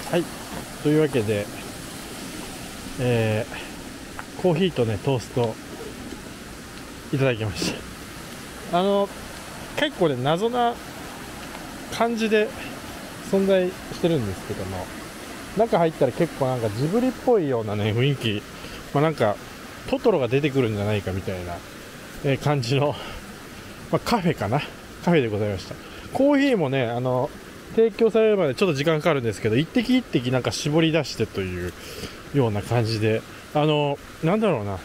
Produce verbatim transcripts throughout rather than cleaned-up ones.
はい、というわけで、えー、コーヒーとねトーストいただきました。あの結構ね謎な感じで存在してるんですけども、中入ったら結構なんかジブリっぽいようなね雰囲気、まあ、なんかトトロが出てくるんじゃないかみたいな、えー、感じの、まあ、カフェかな、カフェでございました。コーヒーもね、あの提供されるまでちょっと時間かかるんですけど、一滴一滴なんか絞り出してというような感じで、あのなんだろうな、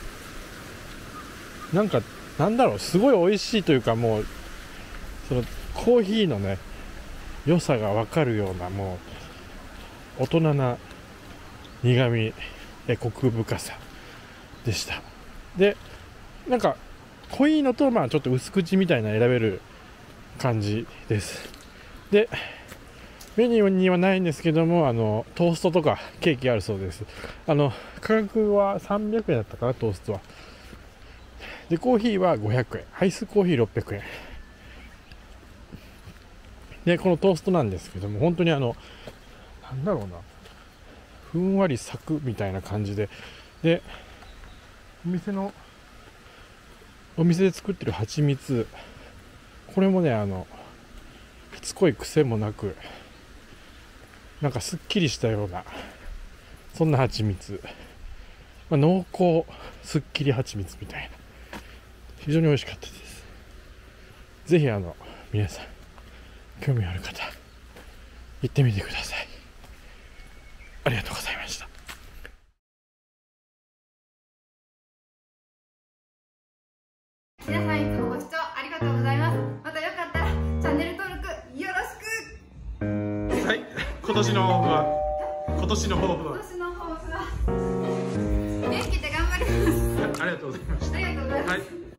なんかなんだろう、すごい美味しいというか、もうそのコーヒーのね良さが分かるような、もう大人な苦味、えコク深さでした。でなんか濃いのと、まあちょっと薄口みたいな選べる感じです。でメニューにはないんですけども、あのトーストとかケーキあるそうです。あの価格はさんびゃくえんだったかな、トーストは。でコーヒーはごひゃくえん、アイスコーヒーろっぴゃくえんで、このトーストなんですけども、本当にあのなんだろうな、ふんわりサクみたいな感じで、でお店のお店で作ってる蜂蜜、これもね、あのしつこい癖もなく、なんかすっきりしたような、そんな蜂蜜、まあ、濃厚すっきり蜂蜜みたいな、非常に美味しかったです。ぜひあの皆さん興味ある方行ってみてください。ありがとうございました。 皆さんいつもご視聴ありがとうございます。またよかったらチャンネル登録よろしく。 はい、今年の抱負は今年の抱負は今年の抱負は元気で頑張ります。 ありがとうございました。 ありがとうございます。 はい。